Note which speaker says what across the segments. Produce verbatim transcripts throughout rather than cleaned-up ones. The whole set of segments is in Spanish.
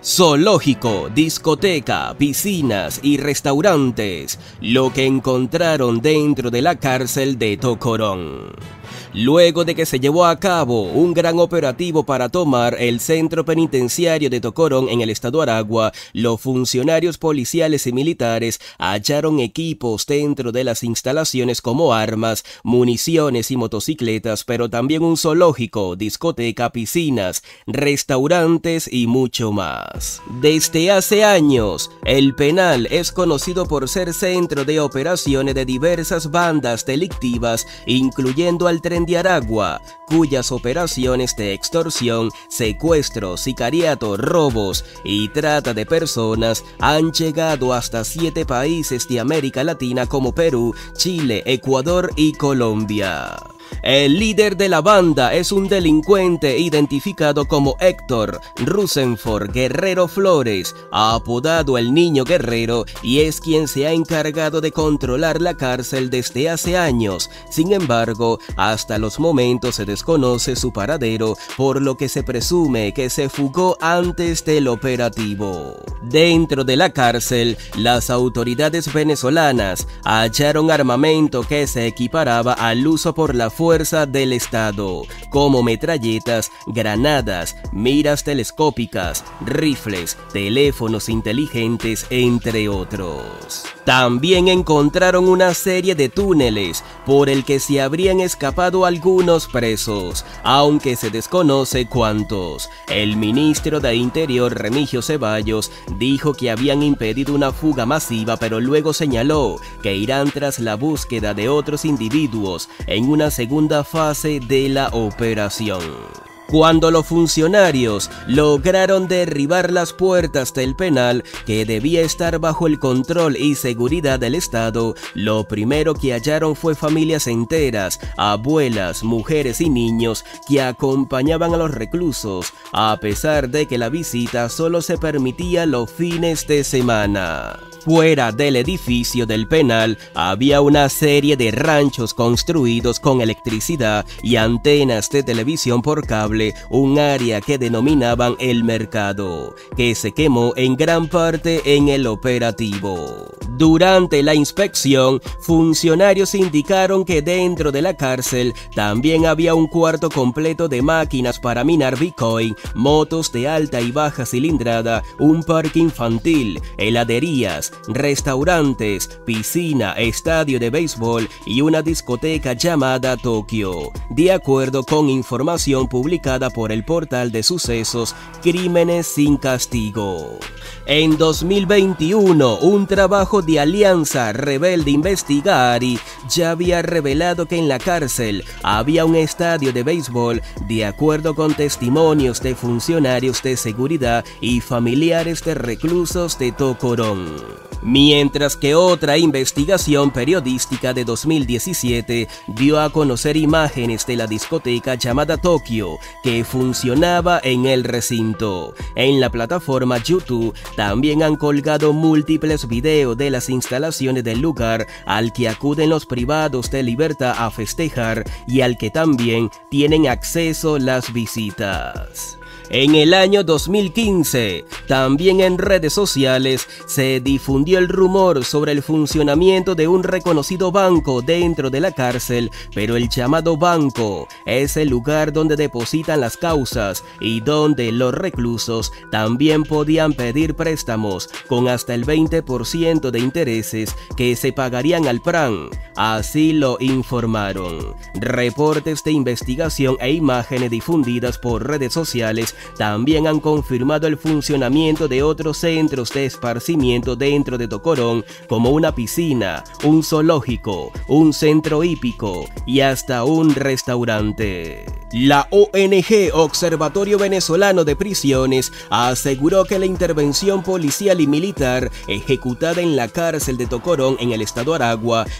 Speaker 1: Zoológico, discoteca, piscinas y restaurantes, lo que encontraron dentro de la cárcel de Tocorón. Luego de que se llevó a cabo un gran operativo para tomar el centro penitenciario de Tocorón en el estado Aragua, los funcionarios policiales y militares hallaron equipos dentro de las instalaciones como armas, municiones y motocicletas, pero también un zoológico, discoteca, piscinas, restaurantes y mucho más. Desde hace años, el penal es conocido por ser centro de operaciones de diversas bandas delictivas, incluyendo al Tren de Aragua, cuyas operaciones de extorsión, secuestro, sicariato, robos y trata de personas han llegado hasta siete países de América Latina como Perú, Chile, Ecuador y Colombia. El líder de la banda es un delincuente identificado como Héctor Rosenford Guerrero Flores, apodado el Niño Guerrero, y es quien se ha encargado de controlar la cárcel desde hace años. Sin embargo, hasta los momentos se desconoce su paradero, por lo que se presume que se fugó antes del operativo. Dentro de la cárcel, las autoridades venezolanas hallaron armamento que se equiparaba al uso por la fuerza del Estado, como metralletas, granadas, miras telescópicas, rifles, teléfonos inteligentes, entre otros. También encontraron una serie de túneles por el que se habrían escapado algunos presos, aunque se desconoce cuántos. El ministro de Interior, Remigio Ceballos, dijo que habían impedido una fuga masiva, pero luego señaló que irán tras la búsqueda de otros individuos en una segunda fase de la operación. Cuando los funcionarios lograron derribar las puertas del penal, que debía estar bajo el control y seguridad del Estado, lo primero que hallaron fue familias enteras, abuelas, mujeres y niños que acompañaban a los reclusos, a pesar de que la visita solo se permitía los fines de semana. Fuera del edificio del penal había una serie de ranchos construidos con electricidad y antenas de televisión por cable, un área que denominaban el mercado, que se quemó en gran parte en el operativo. Durante la inspección, funcionarios indicaron que dentro de la cárcel también había un cuarto completo de máquinas para minar Bitcoin, motos de alta y baja cilindrada, un parque infantil, heladerías, restaurantes, piscina, estadio de béisbol y una discoteca llamada Tokio, de acuerdo con información publicada por el portal de sucesos Crímenes sin Castigo. En dos mil veintiuno, un trabajo de Alianza Rebelde Investigari ya había revelado que en la cárcel había un estadio de béisbol, de acuerdo con testimonios de funcionarios de seguridad y familiares de reclusos de Tocorón. Mientras que otra investigación periodística de dos mil diecisiete dio a conocer imágenes de la discoteca llamada Tokio, que funcionaba en el recinto. En la plataforma YouTube también han colgado múltiples videos de las instalaciones del lugar, al que acuden los privados de libertad a festejar y al que también tienen acceso las visitas. En el año dos mil quince, también en redes sociales, se difundió el rumor sobre el funcionamiento de un reconocido banco dentro de la cárcel, pero el llamado banco es el lugar donde depositan las causas y donde los reclusos también podían pedir préstamos con hasta el veinte por ciento de intereses que se pagarían al PRAN. Así lo informaron. Reportes de investigación e imágenes difundidas por redes sociales también han confirmado el funcionamiento de otros centros de esparcimiento dentro de Tocorón, como una piscina, un zoológico, un centro hípico y hasta un restaurante. La O N G Observatorio Venezolano de Prisiones aseguró que la intervención policial y militar ejecutada en la cárcel de Tocorón en el estado Aragua fue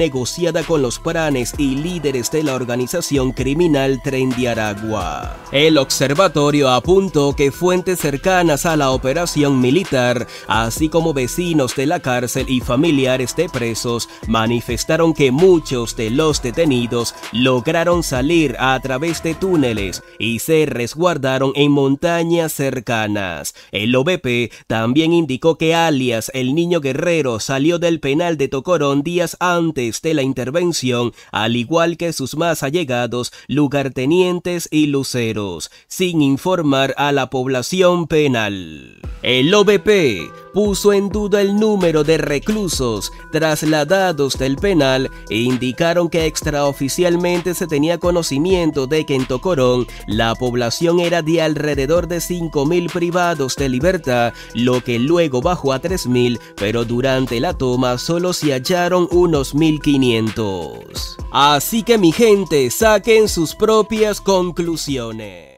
Speaker 1: negociada con los pranes y líderes de la organización criminal Tren de Aragua. El observatorio apuntó que fuentes cercanas a la operación militar, así como vecinos de la cárcel y familiares de presos, manifestaron que muchos de los detenidos lograron salir a través de túneles y se resguardaron en montañas cercanas. El O B P también indicó que alias El Niño Guerrero salió del penal de Tocorón días antes de la intervención, al igual que sus más allegados lugartenientes y luceros, sin informar a la población penal. El O B P puso en duda el número de reclusos trasladados del penal e indicaron que extraoficialmente se tenía conocimiento de que en Tocorón la población era de alrededor de cinco mil privados de libertad, lo que luego bajó a tres mil, pero durante la toma solo se hallaron unos mil quinientos. Así que mi gente, saquen sus propias conclusiones.